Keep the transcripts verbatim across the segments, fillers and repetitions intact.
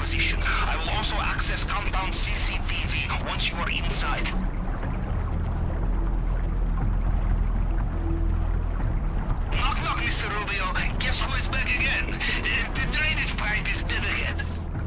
position. I will also access compound C C T V once you are inside. Knock, knock, Mister Rubio. Guess who is back again? Uh, the drainage pipe is dead ahead.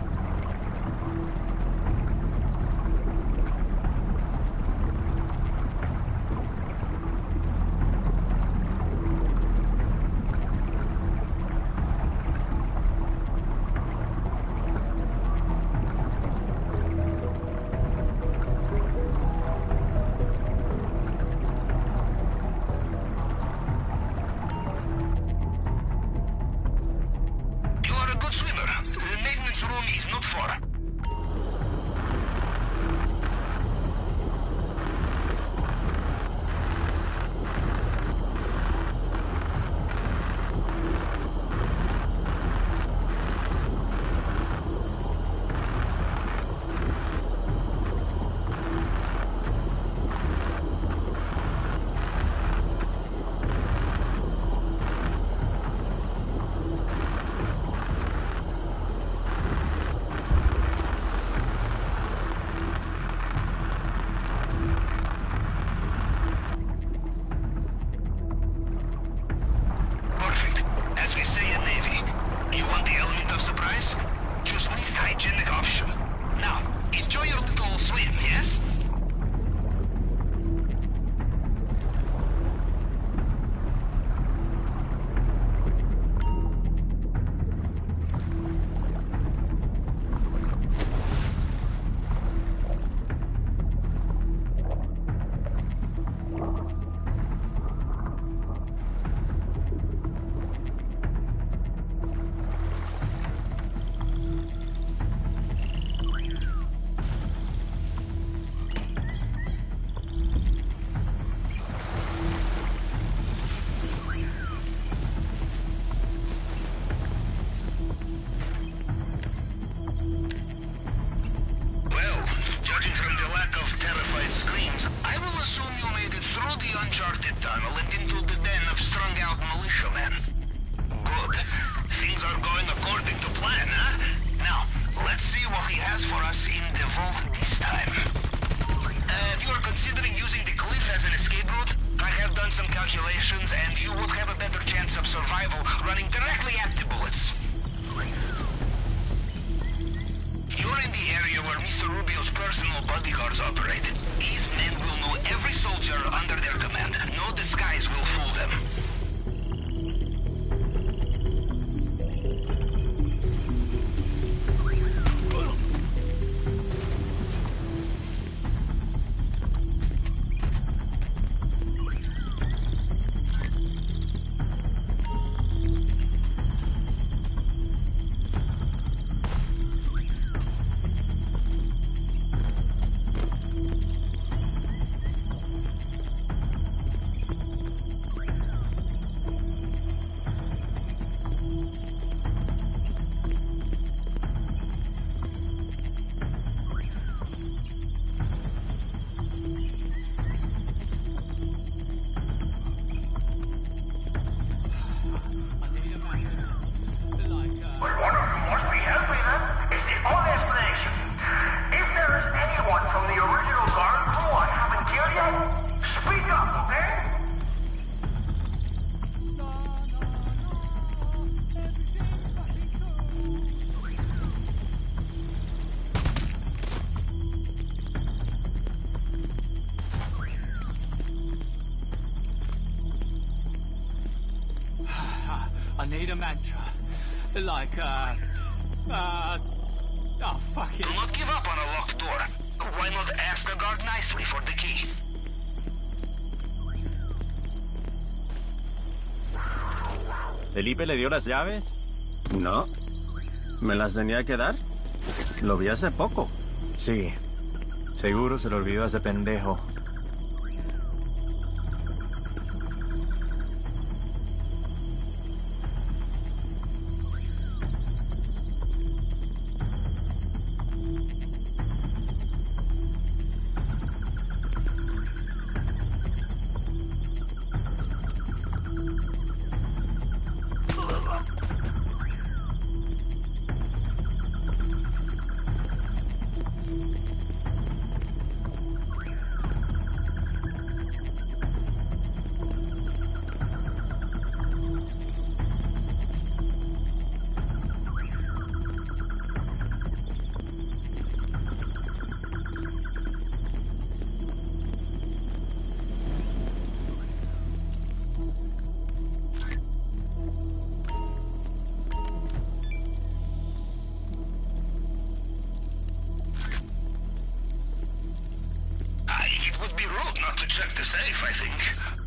I need a mantra. Like, uh... Uh... Oh, fuck it. Do not give up on a locked door. Why not ask the guard nicely for the key? ¿Felipe le dio las llaves? No. ¿Me las tenía que dar? Lo vi hace poco. Sí. Seguro se lo olvidó a ese pendejo. to check the safe, I think.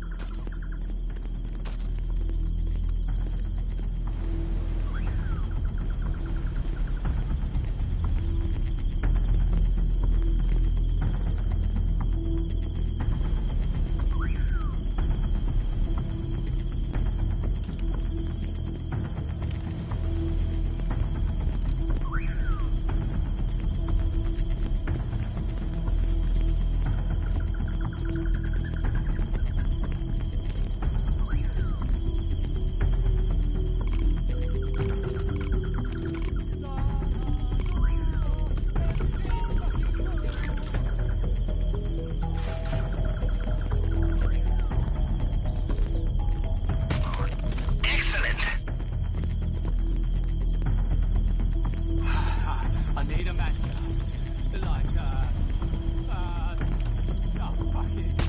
I need a match. Like, uh, uh, oh, fuck it.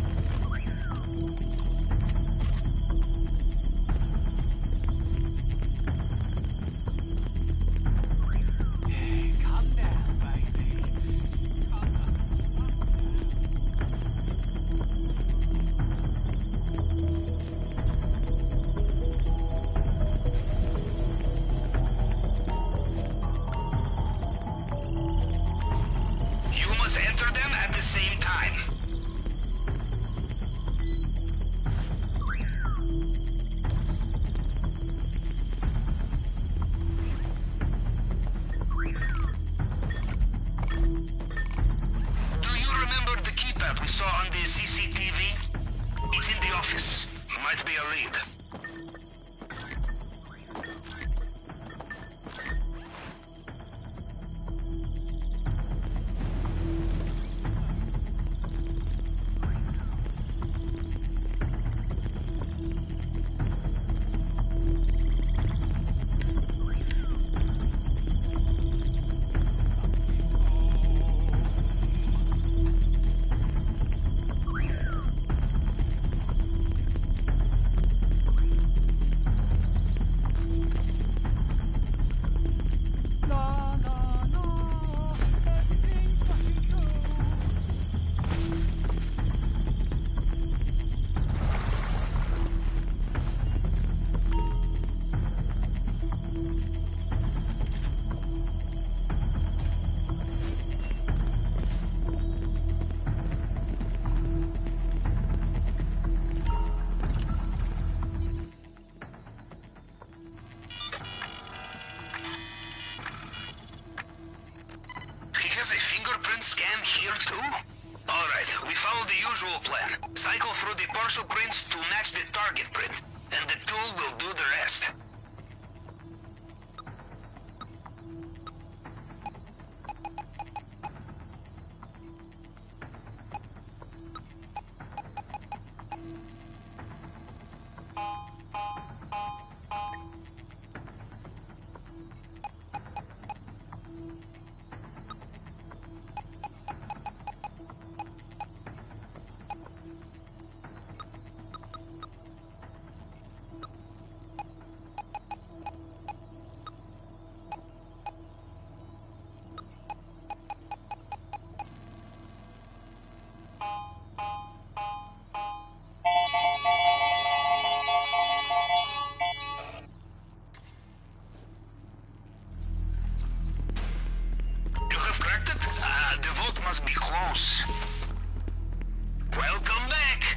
Yeah, calm down, baby. Calm down. You must enter them at the same time. Do you remember the keypad we saw on the C C T V? It's in the office. Might be a lead. No, no, no. Everything's fucking cool. He has a fingerprint scan here too? Alright, we follow the usual plan. Cycle through the partial prints to match the target print, and the tool will do the rest. You have cracked it? Ah, the vault must be close. Welcome back!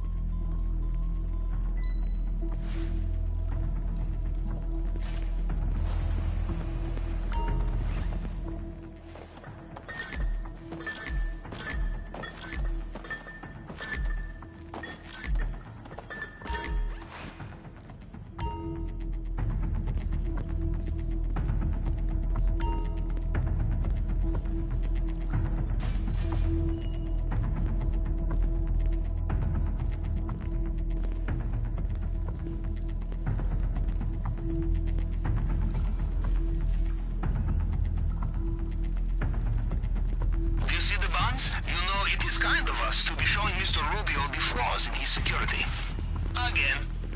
Do you see the bonds? You know, it is kind of us to be showing Mister Rubio the flaws in his security. Again.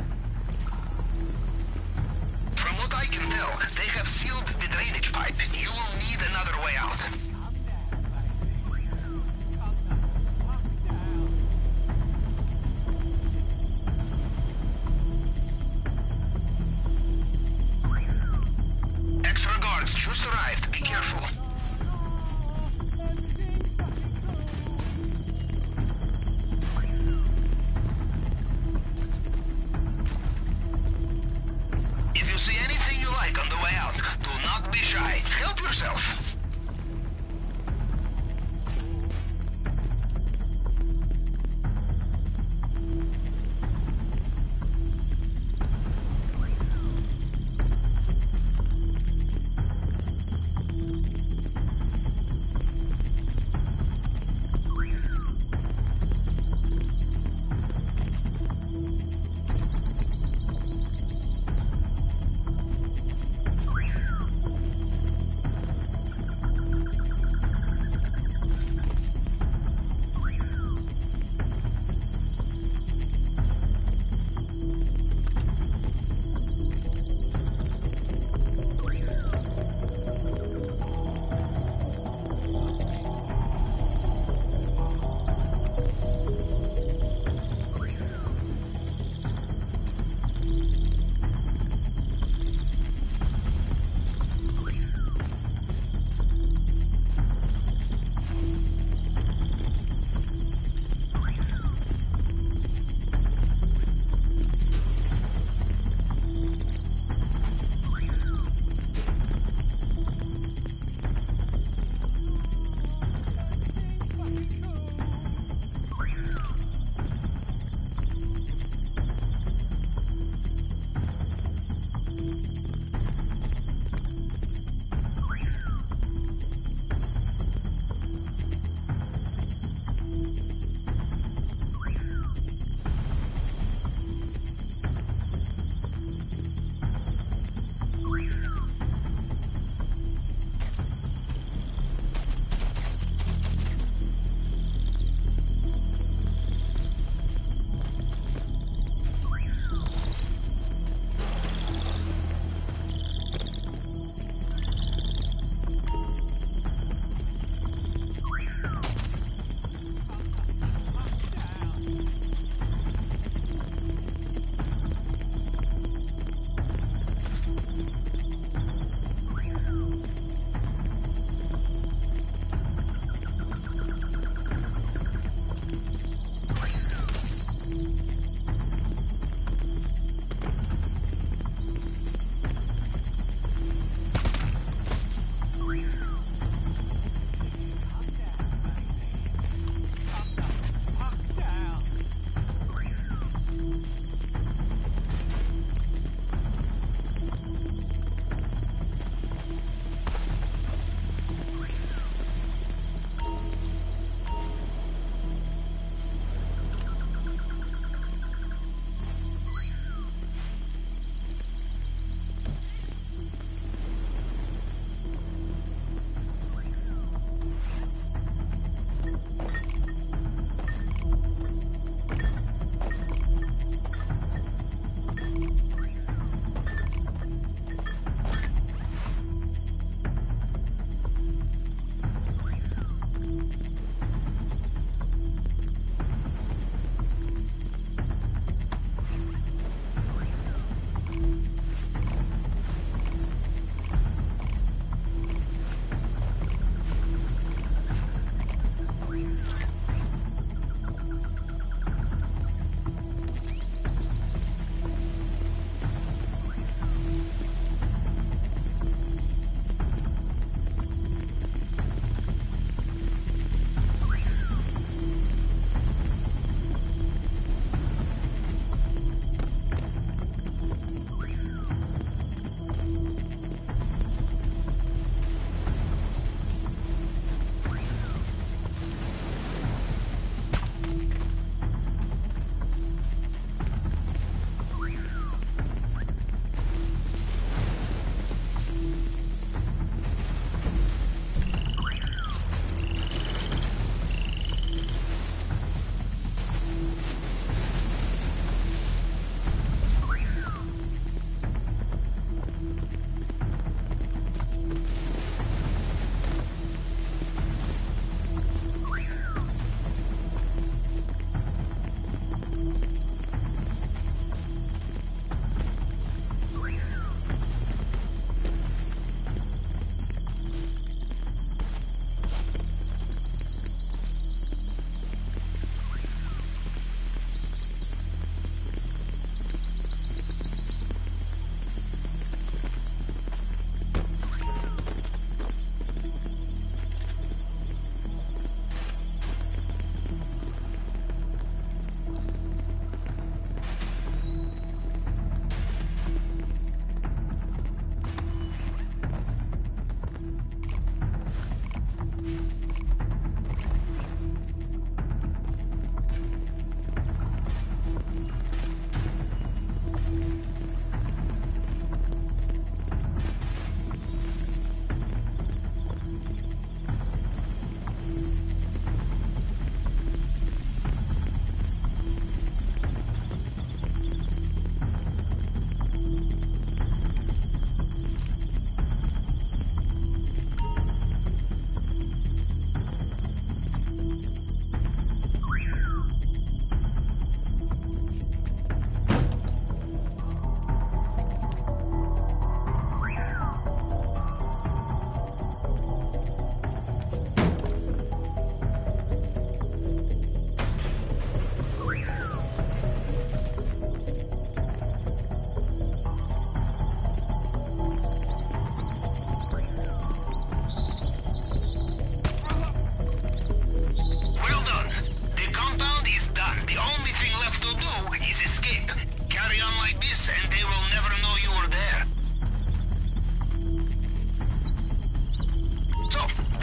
From what I can tell, they have sealed the drainage pipe. You will need another way out. Calm down, baby. Calm down. Calm down. yourself.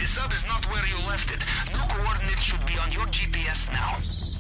sub is not where you left it. New coordinates should be on your G P S now.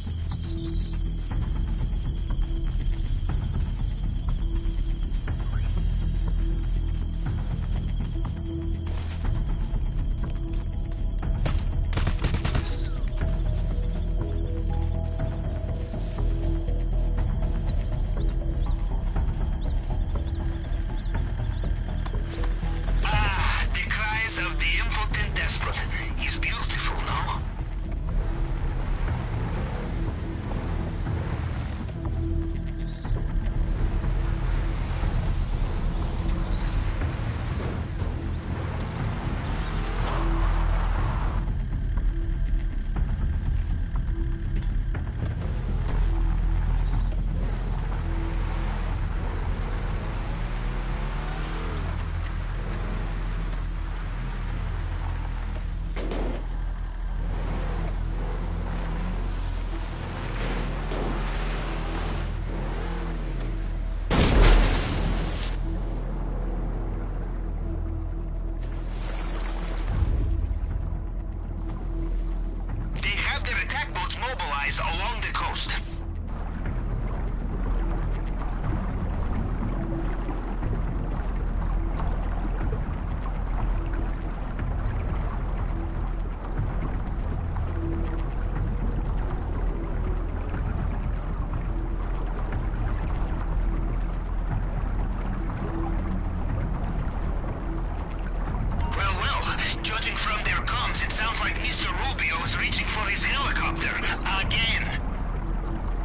Along the coast. Well, well, judging from their comms, it sounds like Mister Rubio is reaching for his helicopter again.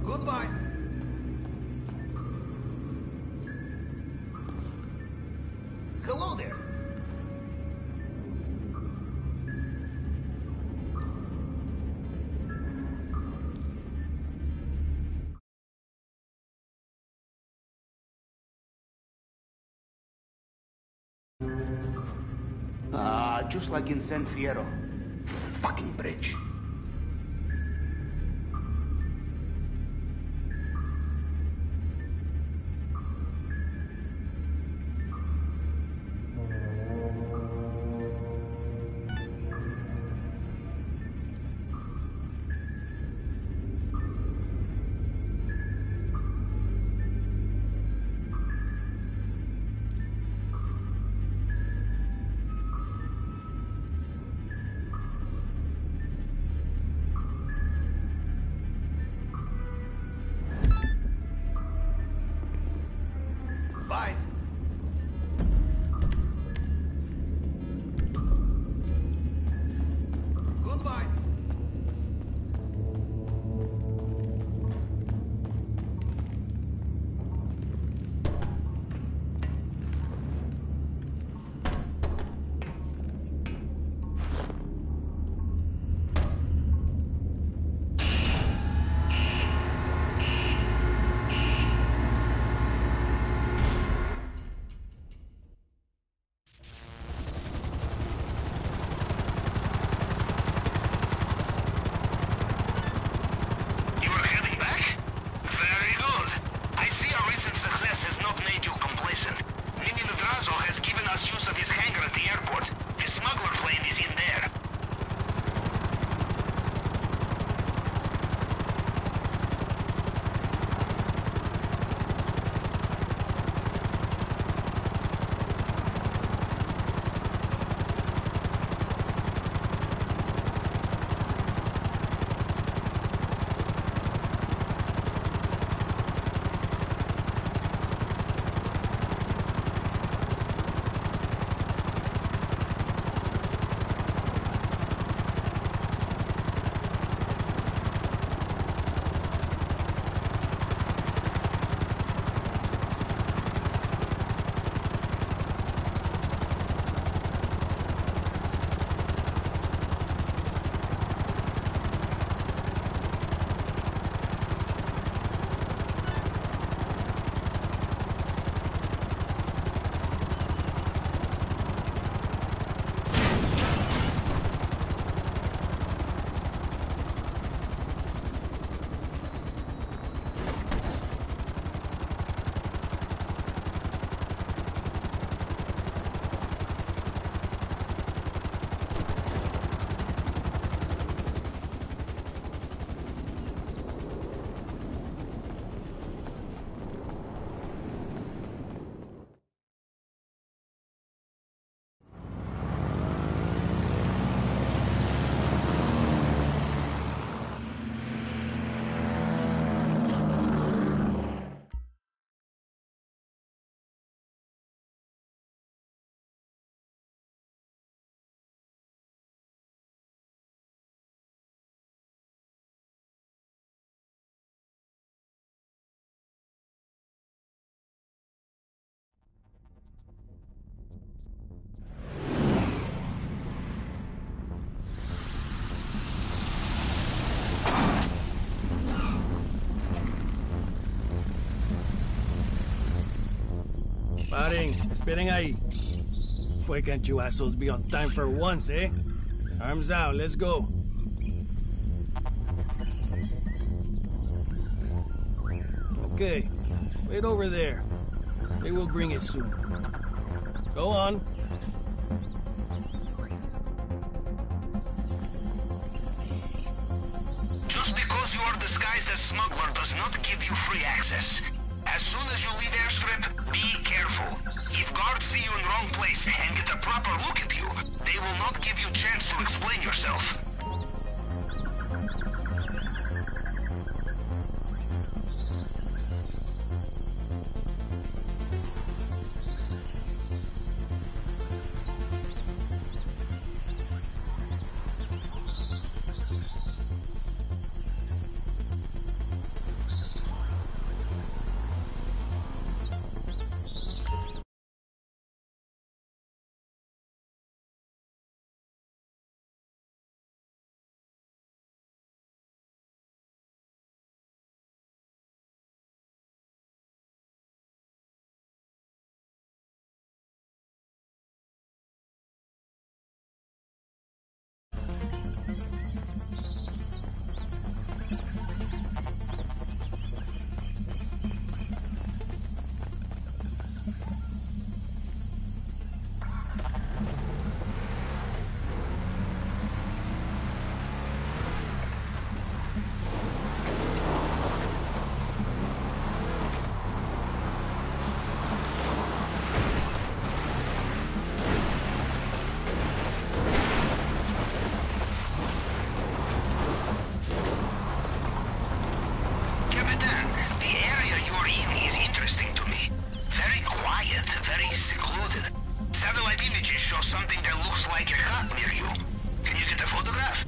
Goodbye. Hello there. Ah, just like in San Fierro. Fucking bridge. Bye. Goodbye. You are heading back? Very good. I see our recent success has not made you complacent. Mini Madrazo has given us use of his hangar at the airport. His smuggler plane is in there. Paren, esperen ahí. Why can't you assholes be on time for once, eh? Arms out, let's go. Okay, wait over there. They will bring it soon. Go on. Just because you are disguised as smuggler does not give you free access. As soon as you leave airstrip, be careful. If guards see you in the wrong place and get a proper look at you, they will not give you a chance to explain yourself. shows something that looks like a hut near you. Can you get a photograph?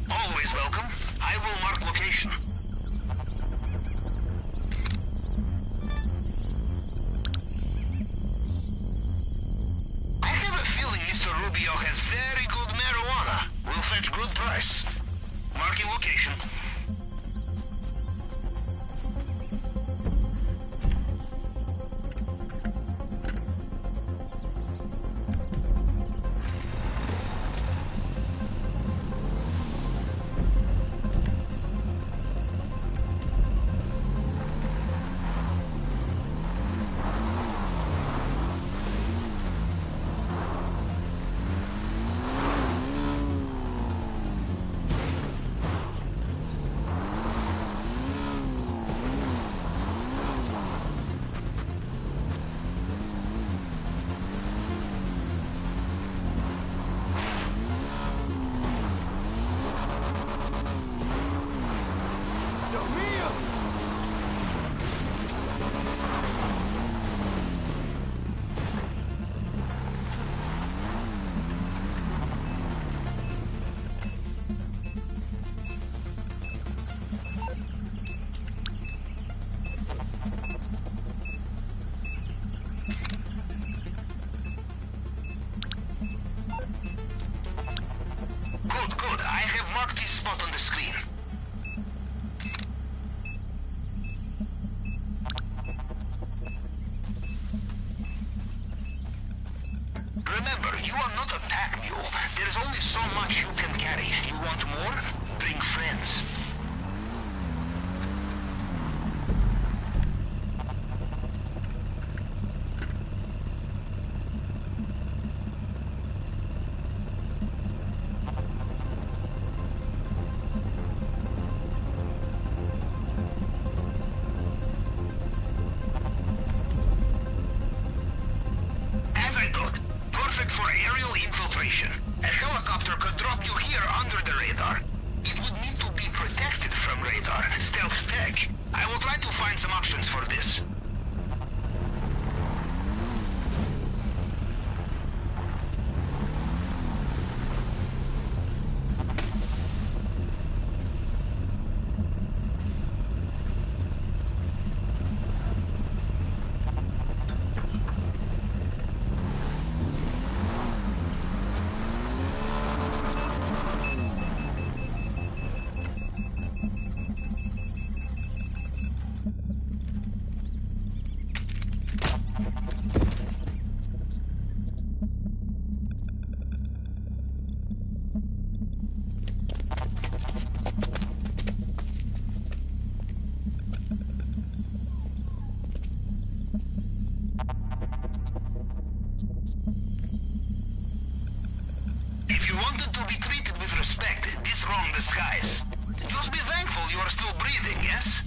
Always welcome. I will mark location. I have a feeling Mister Rubio has very good marijuana. Will fetch good price. Marking location. Good, good. I have marked this spot on the screen. Remember, you are not a pack mule. There is only so much you can carry. You want more? Bring friends. As I thought, perfect for aerial infiltration. A helicopter could drop you here under the radar. It would need to be protected from radar, stealth tech. I will try to find some options for this. If you wanted to be treated with respect, this wrong disguise. Just be thankful you are still breathing, yes?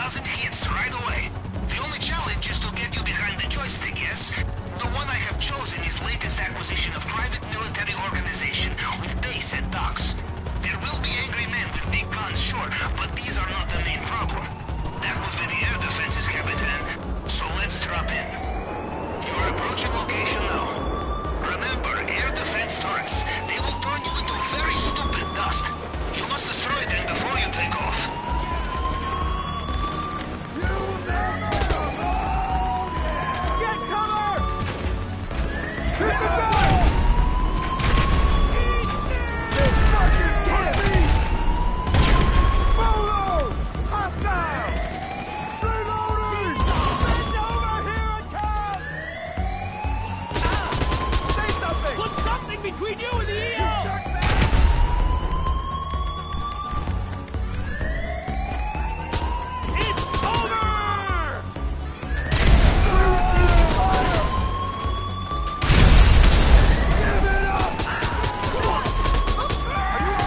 dozen hits right away. The only challenge is to get you behind the joystick, yes? The one I have chosen is latest acquisition of private military organization with base at docks. There will be angry men with big guns, sure, but these are not the main problem. That would be the air defenses, Capitan. So let's drop in. You are approaching location now. Remember, air defense turrets. They will turn you into very stupid dust. You must destroy them before you take off. Get cover! Hit the gun! Between you and the E O! It's over! Give it up! Are you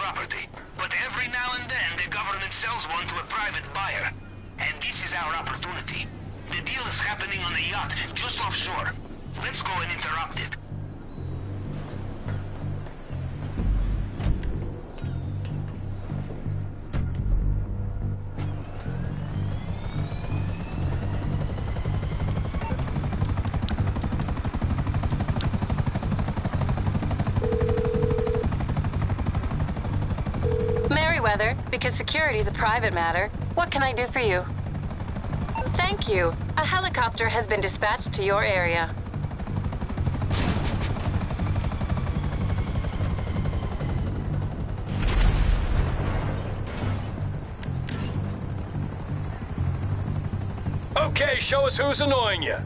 property. But every now and then, the government sells one to a private buyer. And this is our opportunity. The deal is happening on a yacht just offshore. Let's go and interrupt it. Merryweather, because security is a private matter, what can I do for you? Thank you. A helicopter has been dispatched to your area. Okay, show us who's annoying you.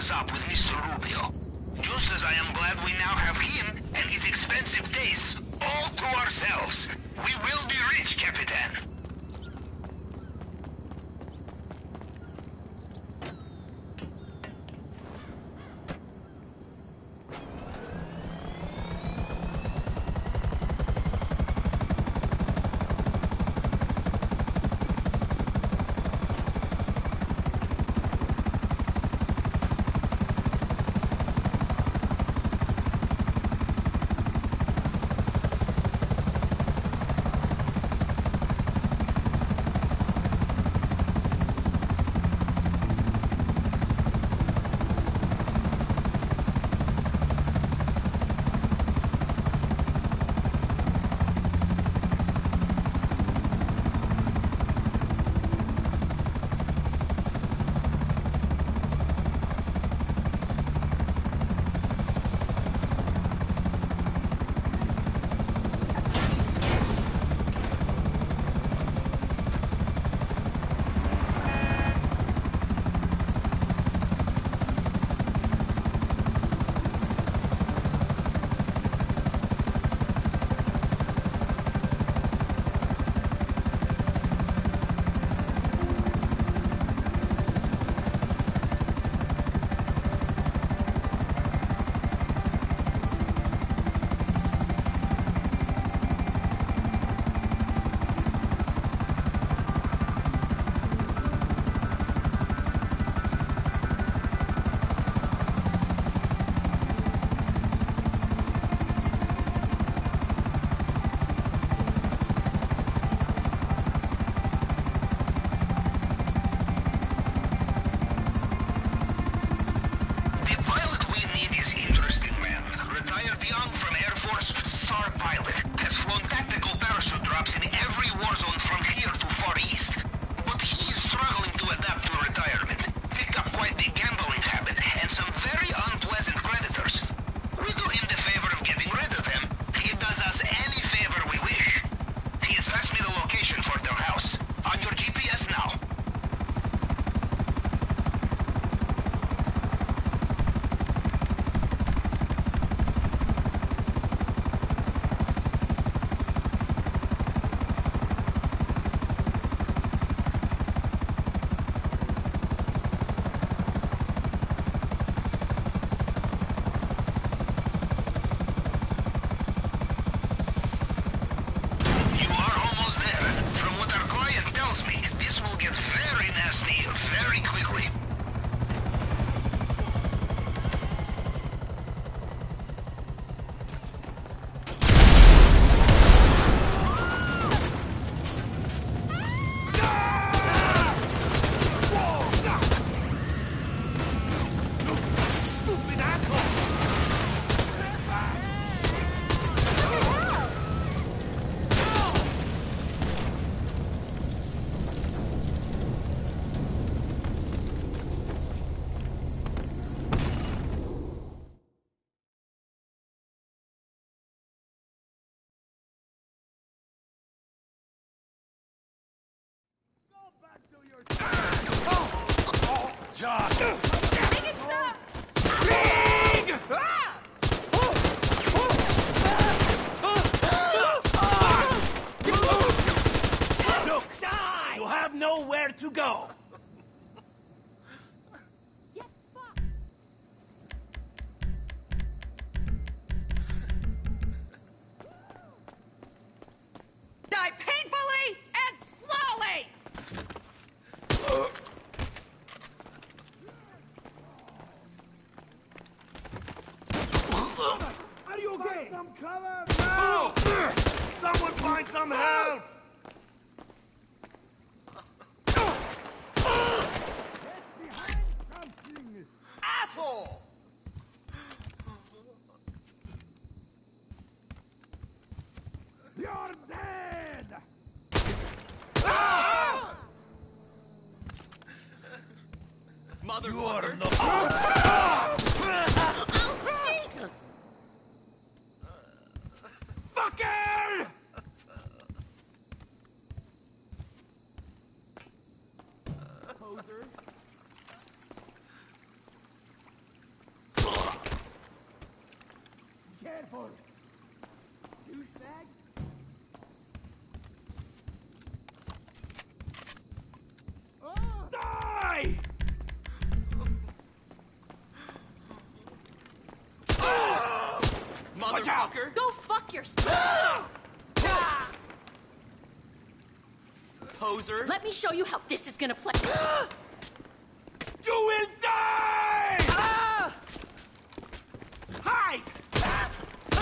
us up with Mister Rubio. Just as I am glad we now have him and his expensive tastes all to ourselves. We will be rich, Capitan. Nowhere to go. Die painfully and slowly. Are you okay? Some cover. No! Someone find some help. Asshole! You're dead! Ah! Mother, you are mother. the... Jesus! Fucker! Poser. careful! Douchebag! Die! Motherfucker! Go fuck yourself! Poser! Let me show you how this is gonna play. You will die! Ah! Hide! Ah!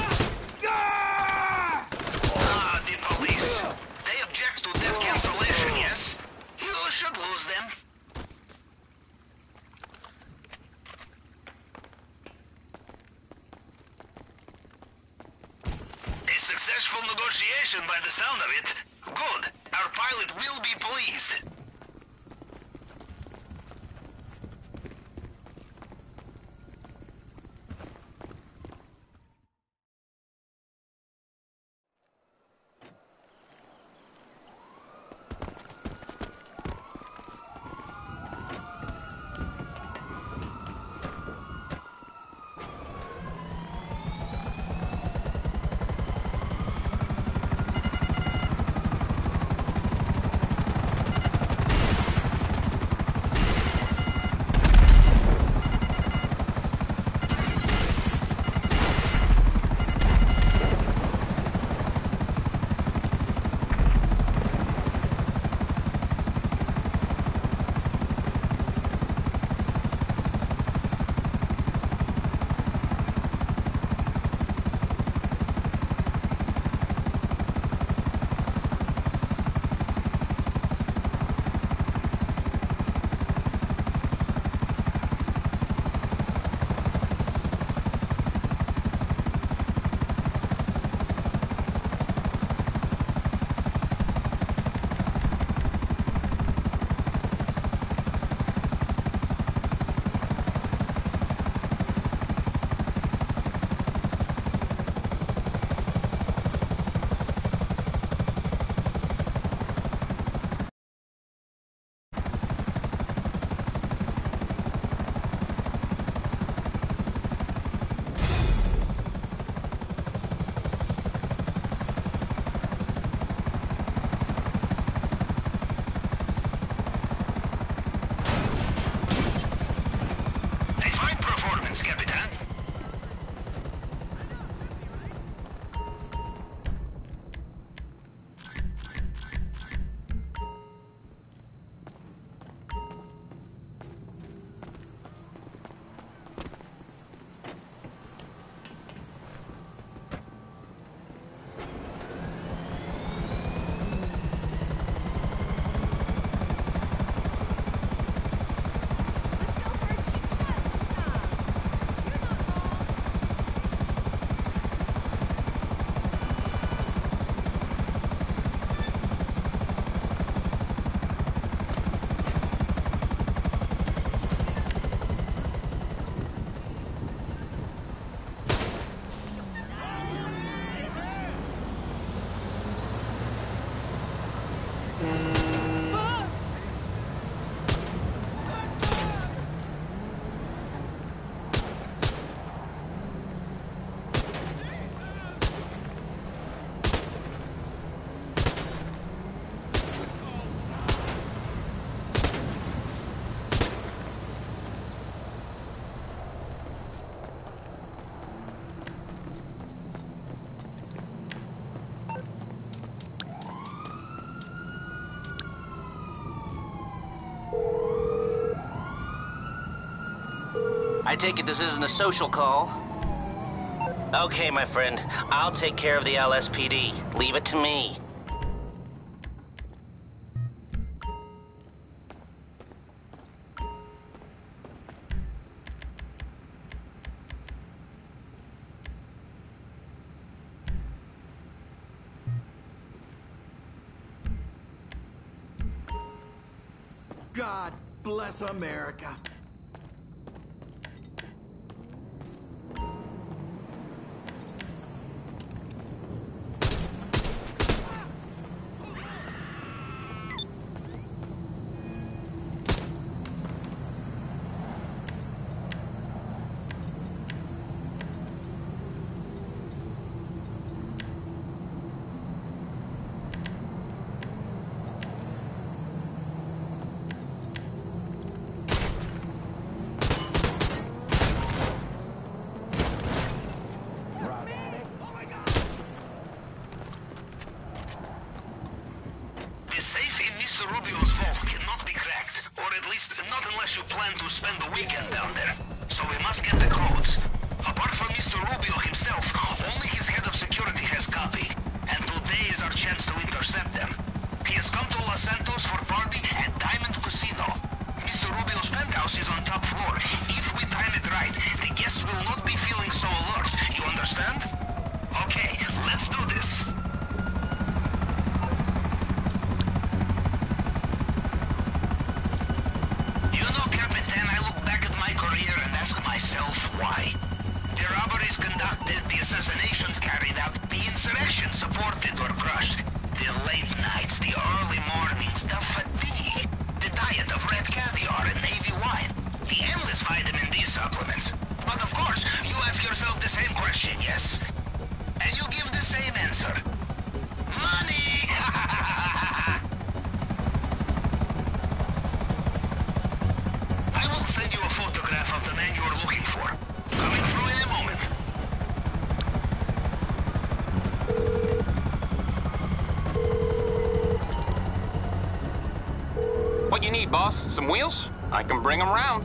Ah! Ah, the police. They object to death cancellation, yes? You should lose them. A successful negotiation by the sound of it. Good. Our pilot will be pleased. I take it this isn't a social call? Okay, my friend. I'll take care of the L S P D. Leave it to me. God bless America. understand? Okay, let's do this. You know, Capitan, I look back at my career and ask myself why. The robberies conducted, the assassinations carried out, the insurrection supported or crushed, the late nights, the early mornings, the fatigue, the diet of red caviar and navy wine, the endless vitamin D supplements. But of course, you ask yourself the same question, yes? And you give the same answer. Money! I will send you a photograph of the man you are looking for. Coming through in a moment. What you need, boss? Some wheels? I can bring them round.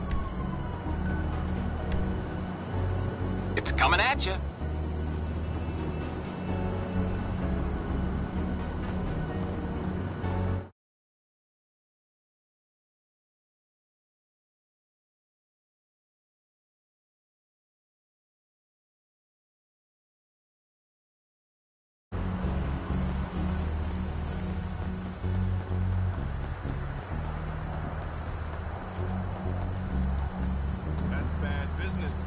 It's coming at you. That's bad business.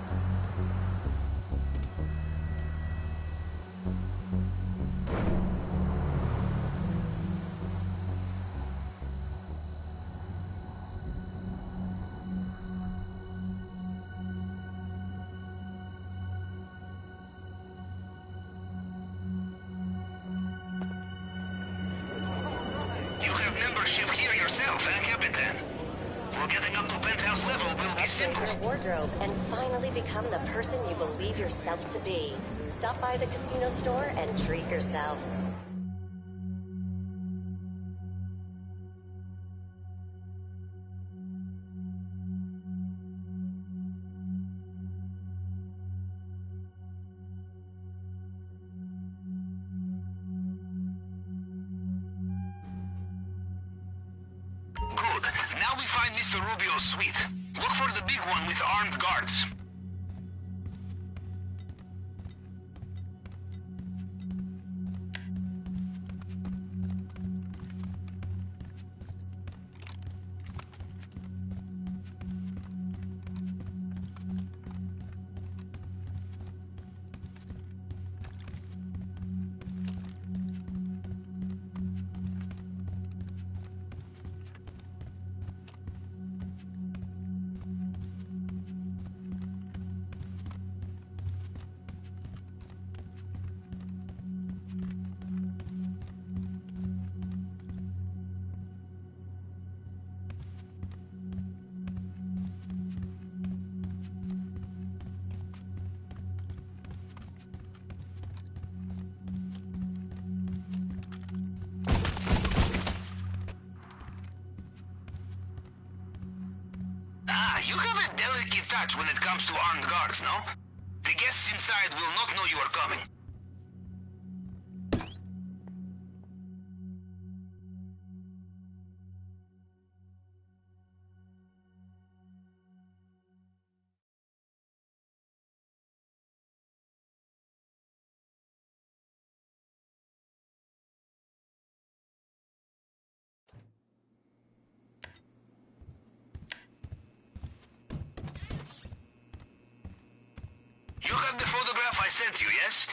You have membership here yourself, eh, Capitan? Well, getting up to penthouse level will be simple. Upgrade your wardrobe and finally become the person you believe yourself to be. Stop by the casino store and treat yourself. Good. Now we find Mister Rubio's suite. Look for the big one with armed guards. You have a delicate touch when it comes to armed guards, no? The guests inside will not know you are coming. You have the photograph I sent you, yes?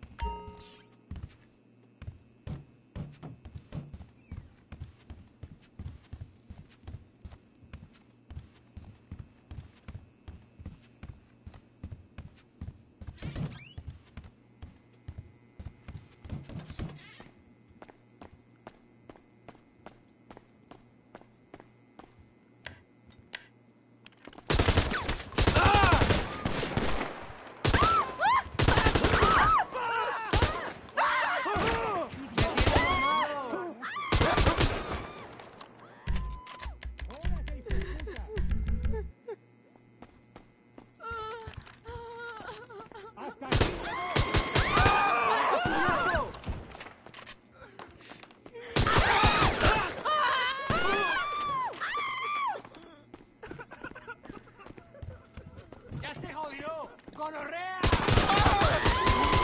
¡Ya se jodió! ¡Gonorrea!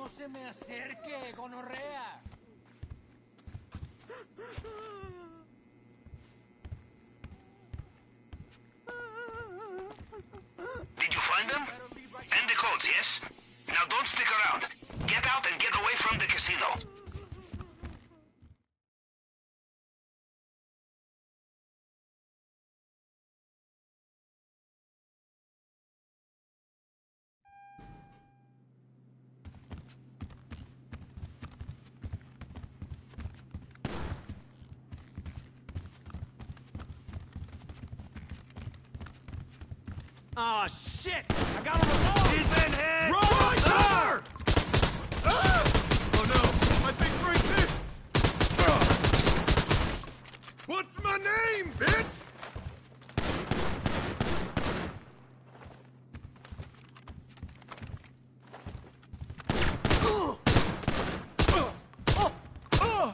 No se me acerque, gonorrea. Did you find them? And the codes, yes? Now don't stick around. Get out and get away from the casino. Ah, shit! I got a revolver! He's in here! Run! Ah! Ah! Oh no! My big brain hit! Ah! What's my name, bitch? Uh! Uh! Uh! Uh!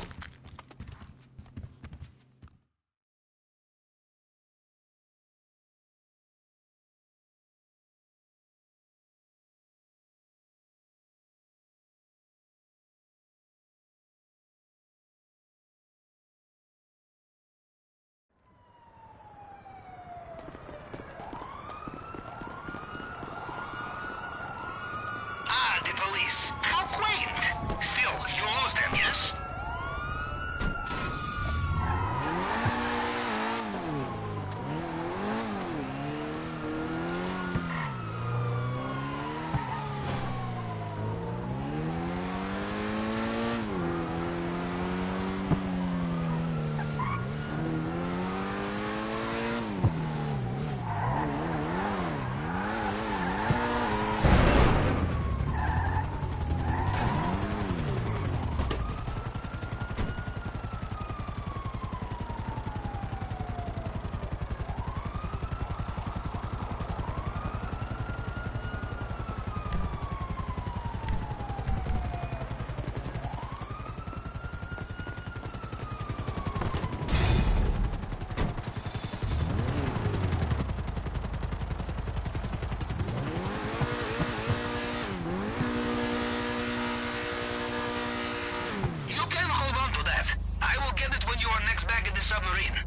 Ah, the police. How quaint. Still, you lose them, yes? You can hold on to that. I will get it when you are next back in the submarine.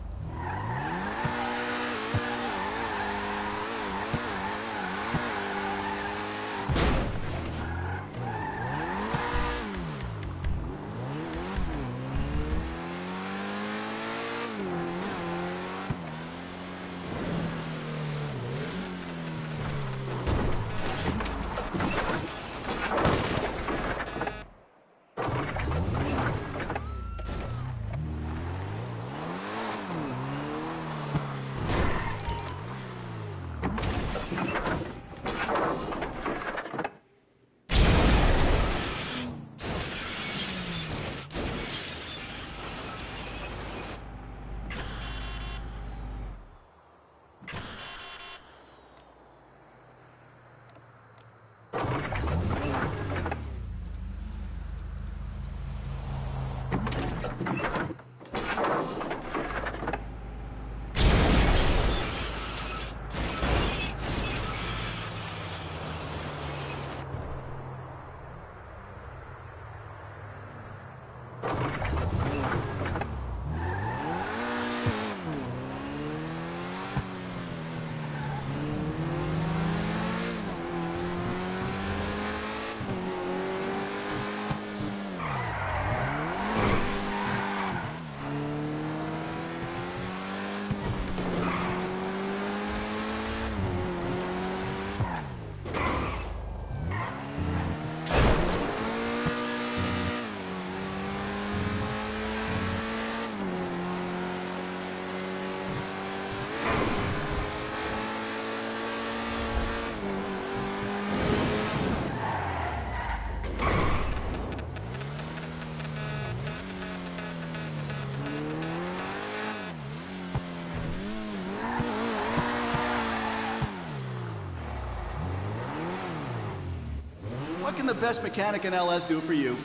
What can the best mechanic in L S do for you?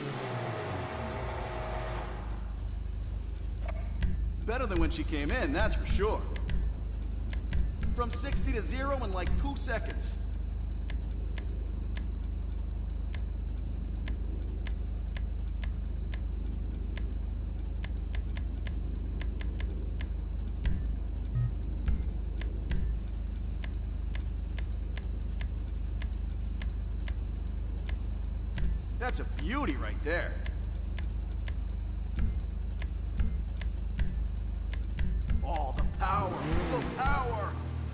Better than when she came in, that's for sure. From sixty to zero in like two seconds. That's a beauty right there. Oh, the power, the power!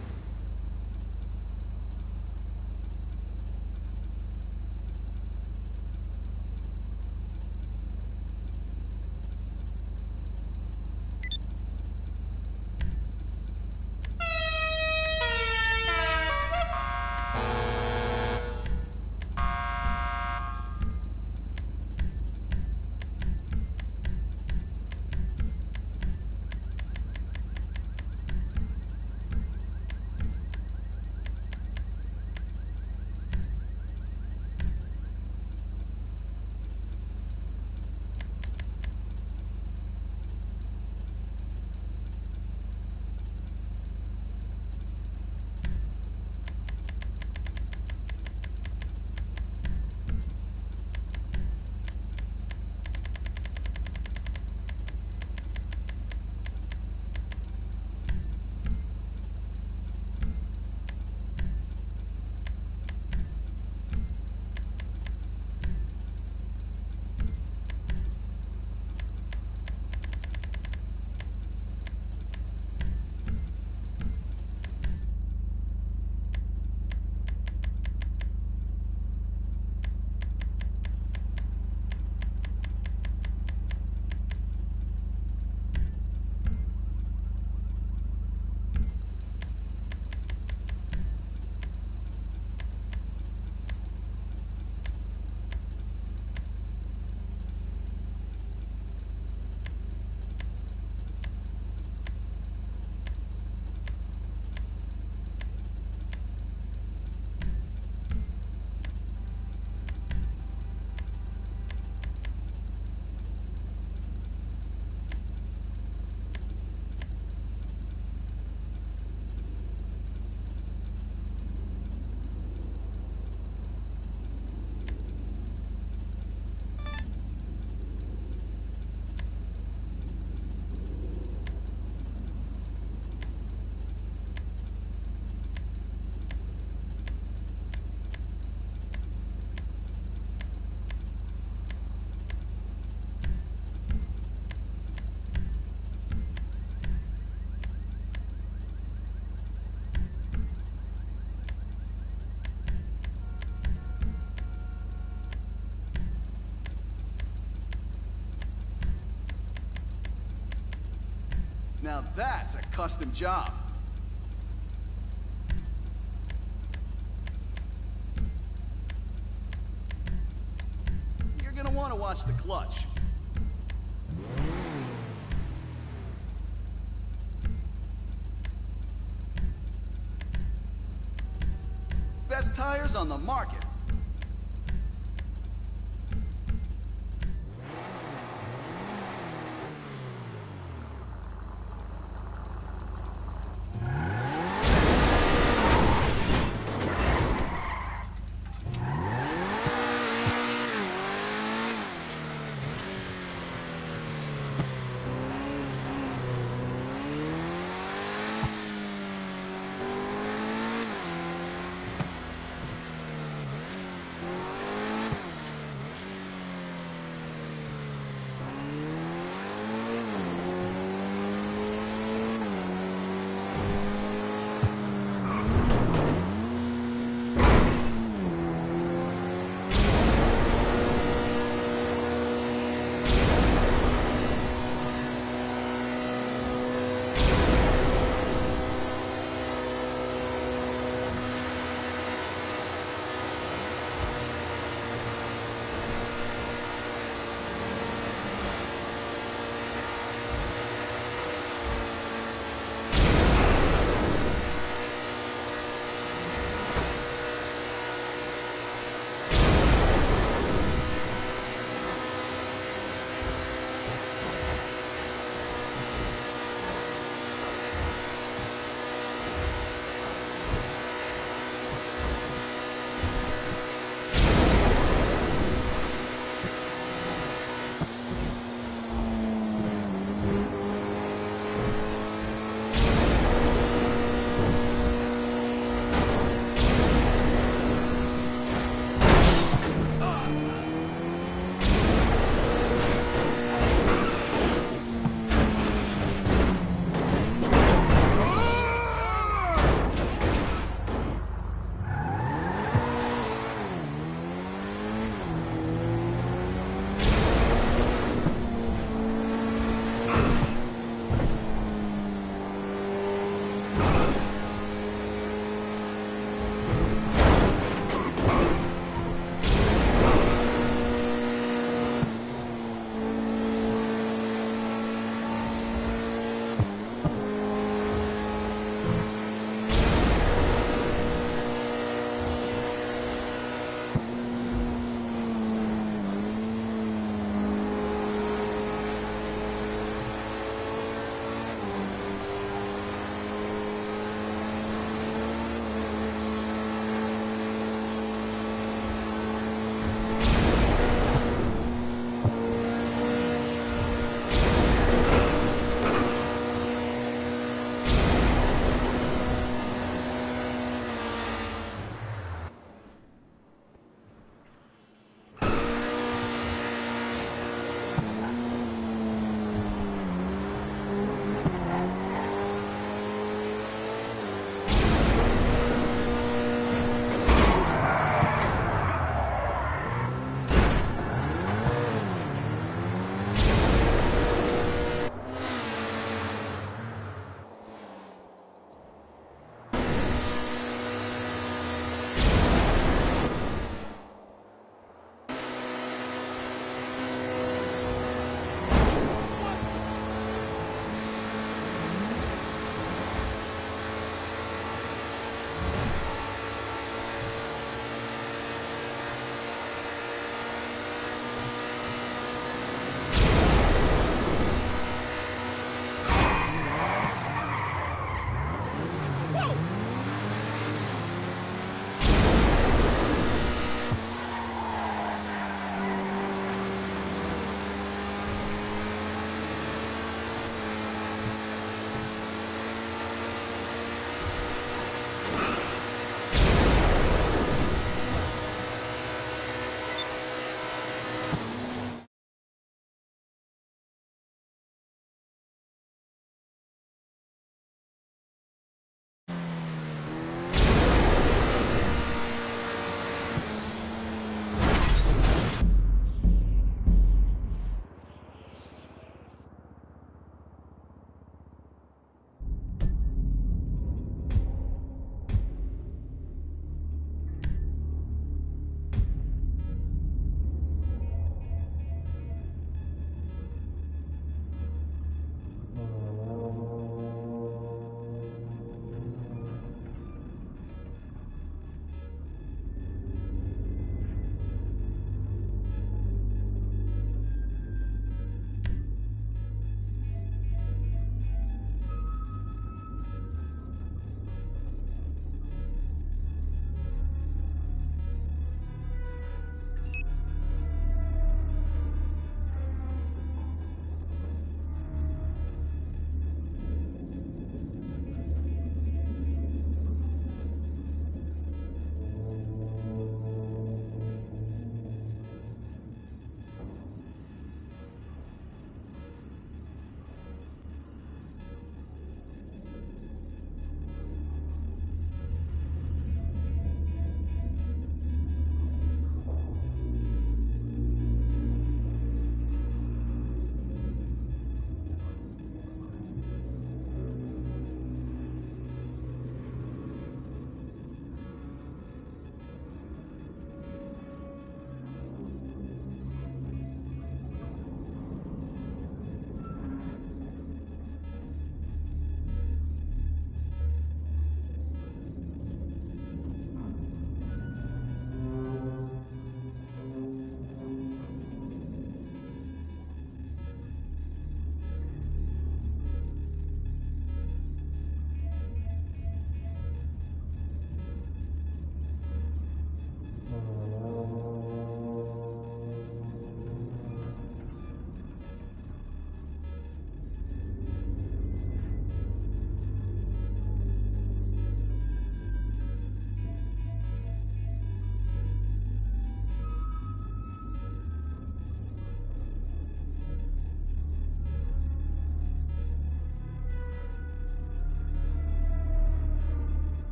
Now that's a custom job. You're gonna want to watch the clutch. Best tires on the market.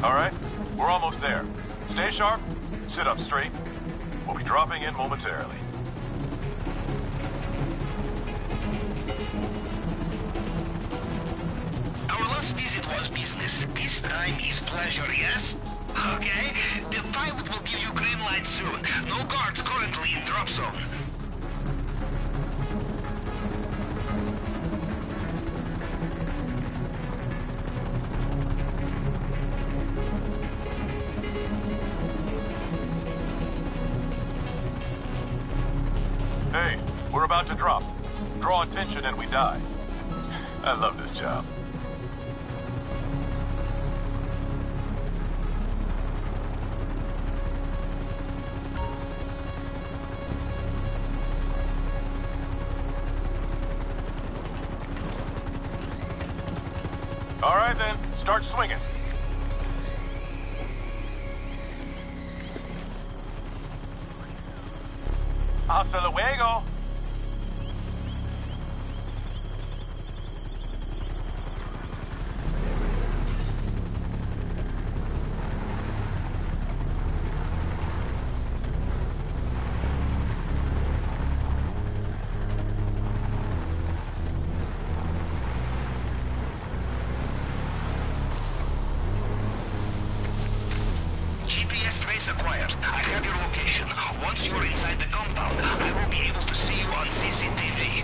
All right, we're almost there. Stay sharp, sit up straight. We'll be dropping in momentarily. Our last visit was business. This time is pleasure, yes? Okay. The pilot will give you green light soon. No guards currently in drop zone. Hey, we're about to drop. Draw attention and we die. I love this job. All right then, start swinging. Hasta luego. G P S trace acquired. I have your location. Once you're inside the compound, I will be able to see you on C C T V.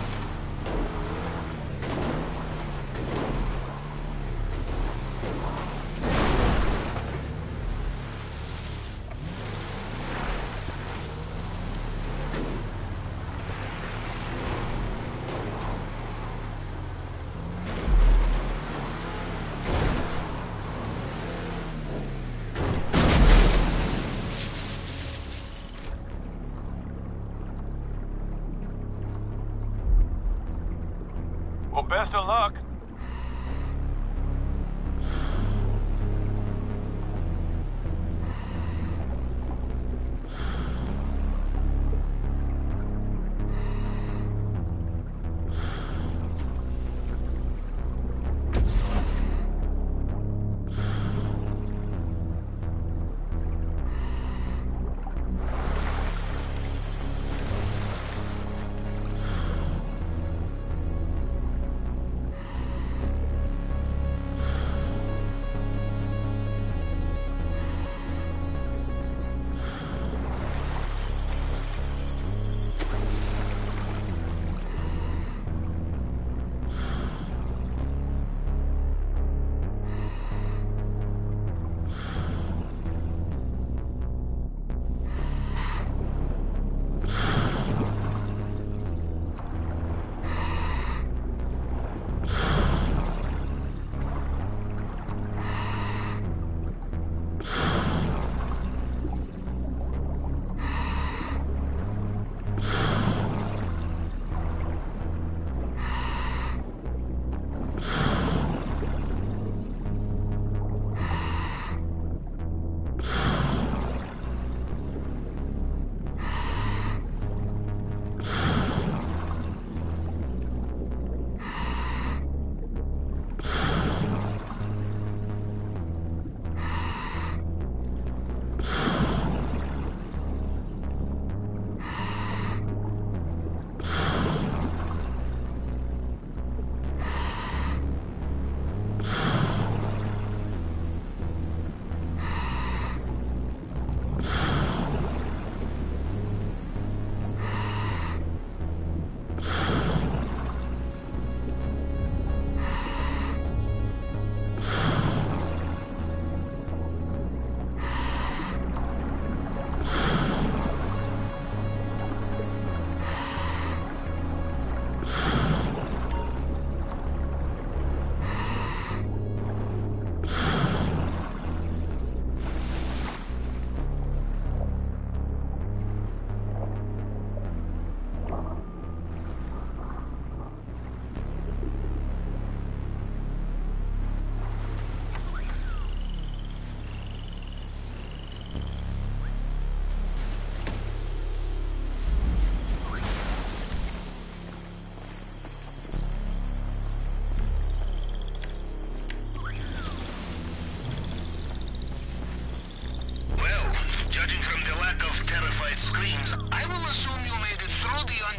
Well, best of luck.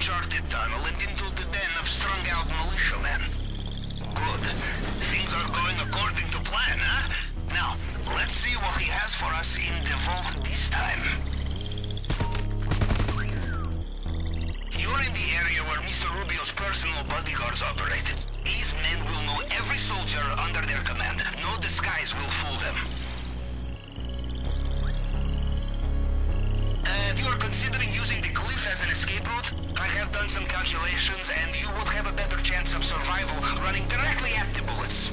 uncharted tunnel and into the den of strung-out militiamen. Good. Things are going according to plan, huh? Now, let's see what he has for us in the vault this time. You're in the area where Mister Rubio's personal bodyguards operate. These men will know every soldier under their command. No disguise will fool them. Uh, if you are considering using the cliff as an escape route, I have done some calculations and you would have a better chance of survival running directly at the bullets.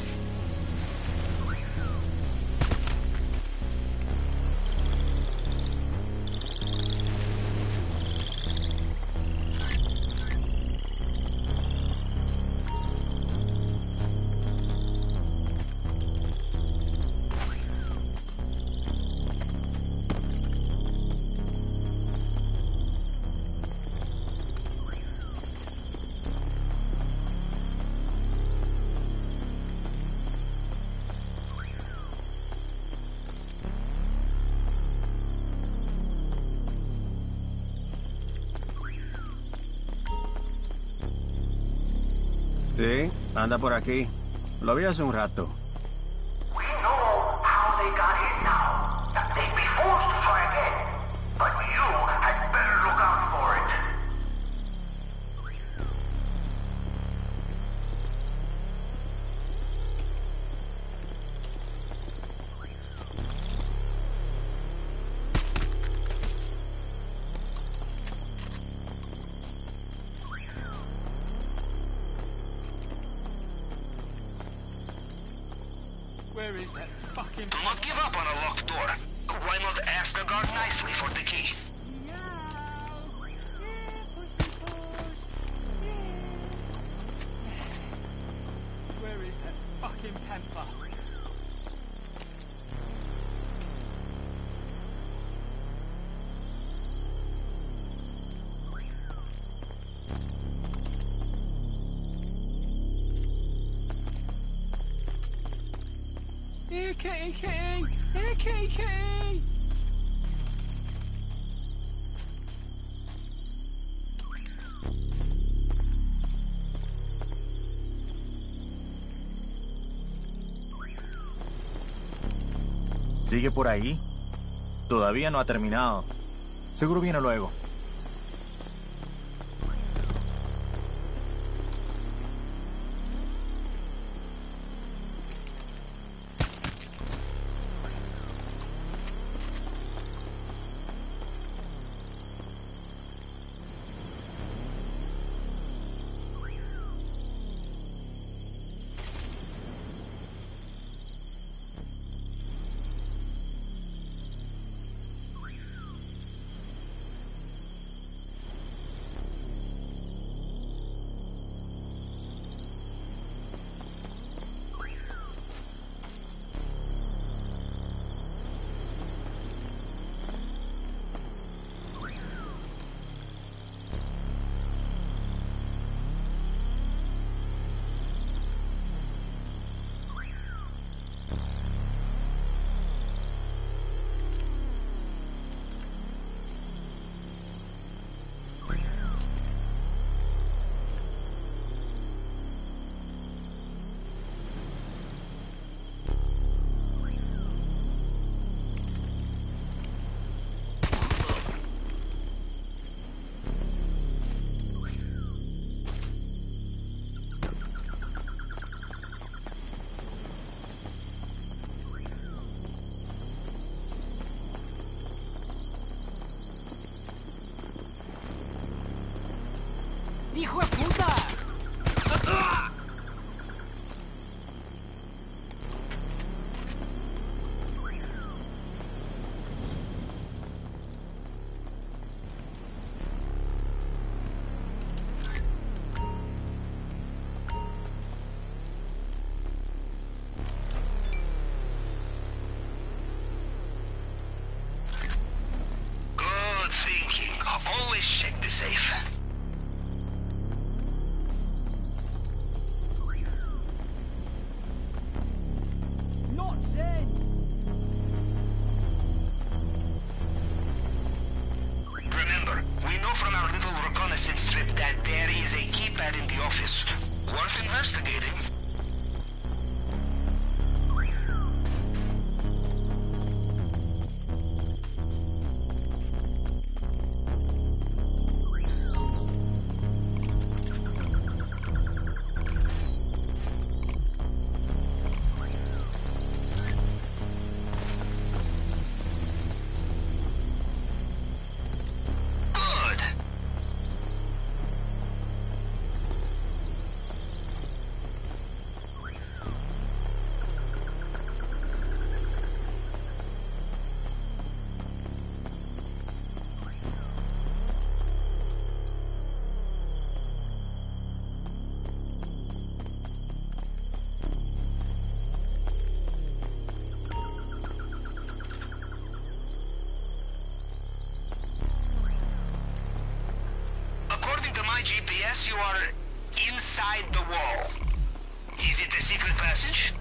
Sí, anda por aquí. Lo vi hace un rato. We know how they got in now. They'd be forced to try again. But you had better look out for it. Where is that fucking... Do not give up on a locked door. Why not ask the guard nicely for the key? Where is that fucking panther? Here, kitty, kitty! Here, kitty, kitty! ¿Sigue por ahí? Todavía no ha terminado. Seguro viene luego. ¡Hijo de puta! Good thinking. Always check the safe. Uh, there is a keypad in the office. Worth investigating. G P S, you are inside the wall. Is it a secret passage?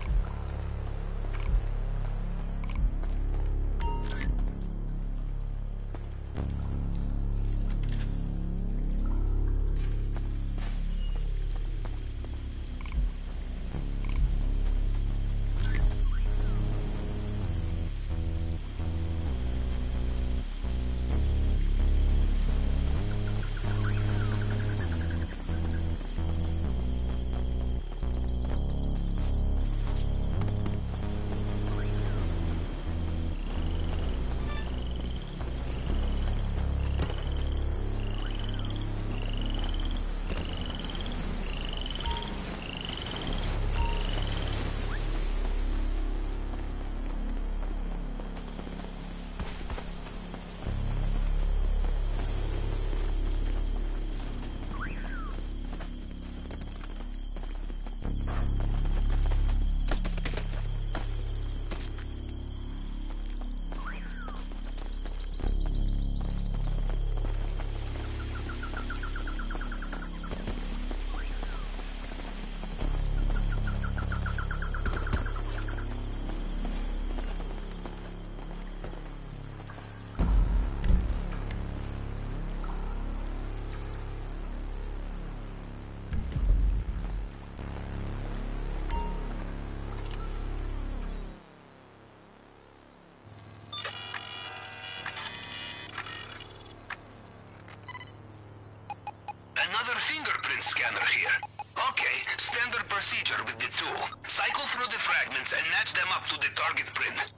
Another fingerprint scanner here. Okay, standard procedure with the tool. Cycle through the fragments and match them up to the target print.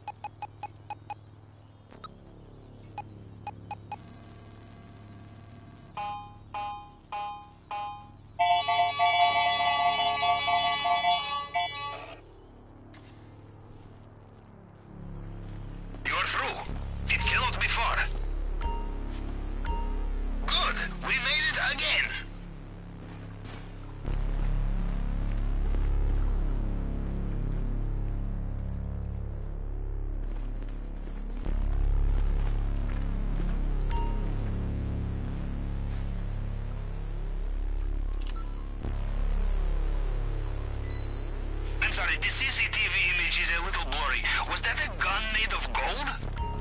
You're through. It cannot be far. Good! We made it again! I'm sorry, the C C T V image is a little blurry. Was that a gun made of gold?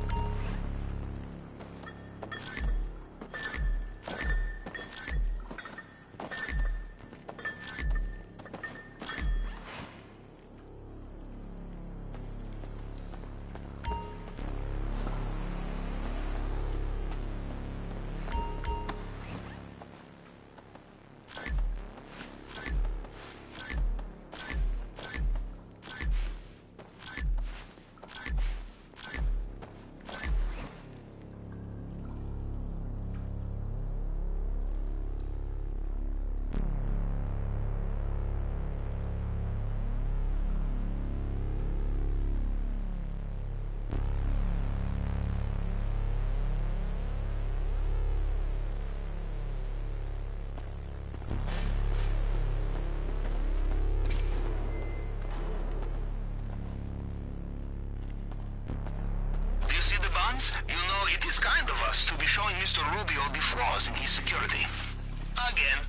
You know, it is kind of us to be showing Mister Rubio the flaws in his security. Again.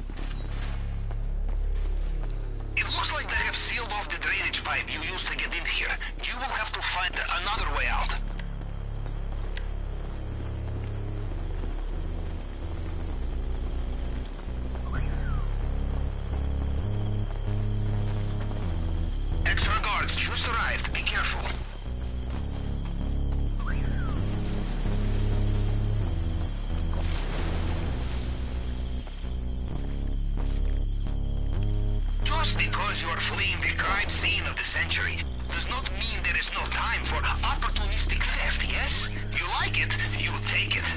It looks like they have sealed off the drainage pipe you used to get in here. You will have to find another way out. because you are fleeing the crime scene of the century does not mean there is no time for opportunistic theft, yes? You like it, you take it.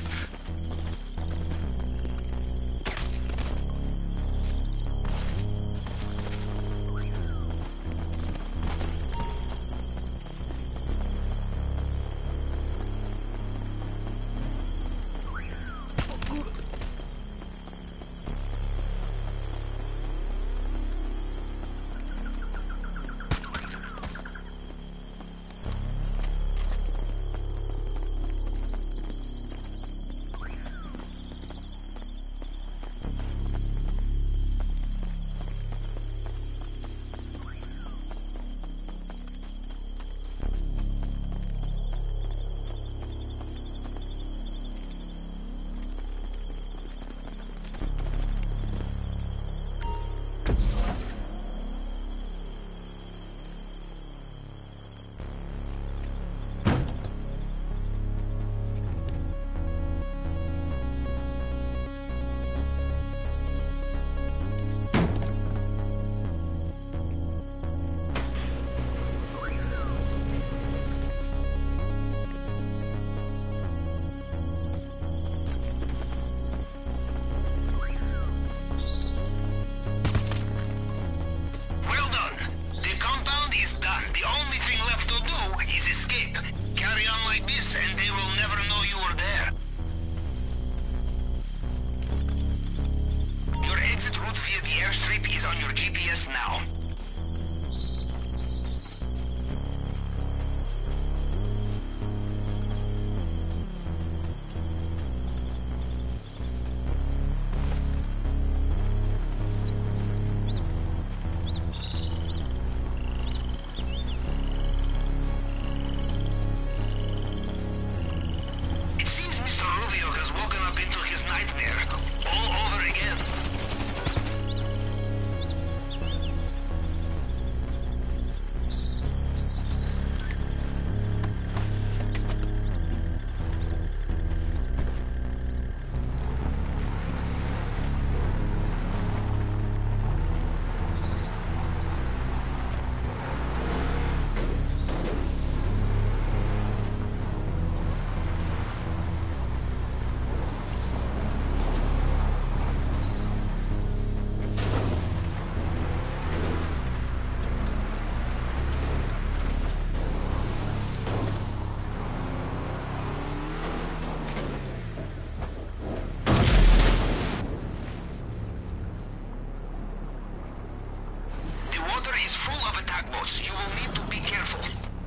You will need to be careful.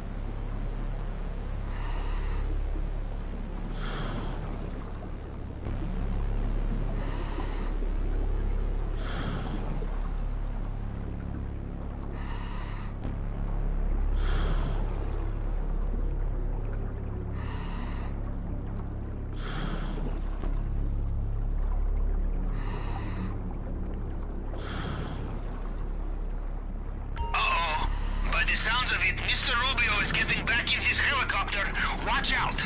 The sounds of it, Mister Rubio is getting back in his helicopter. Watch out!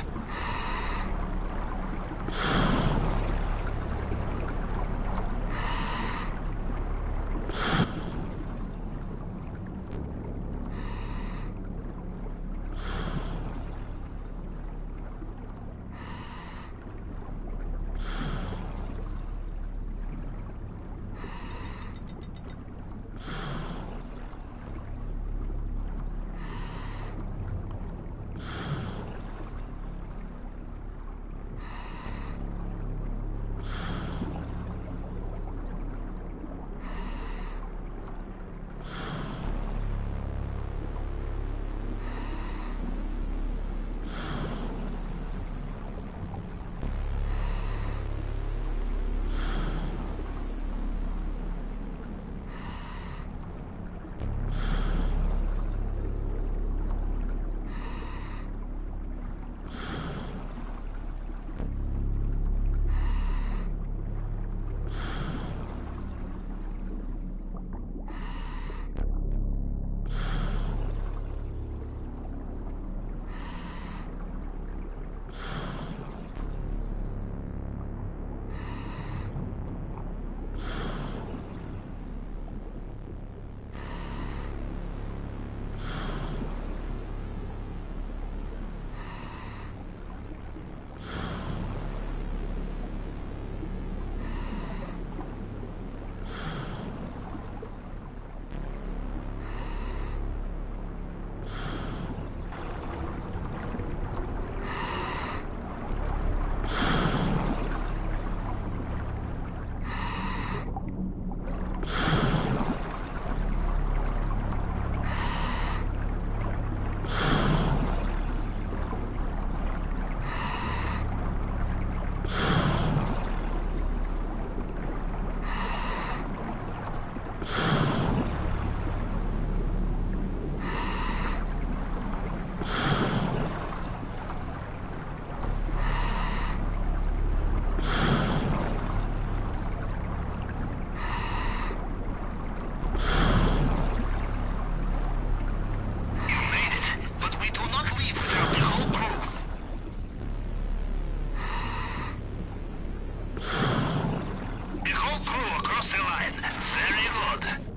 blood.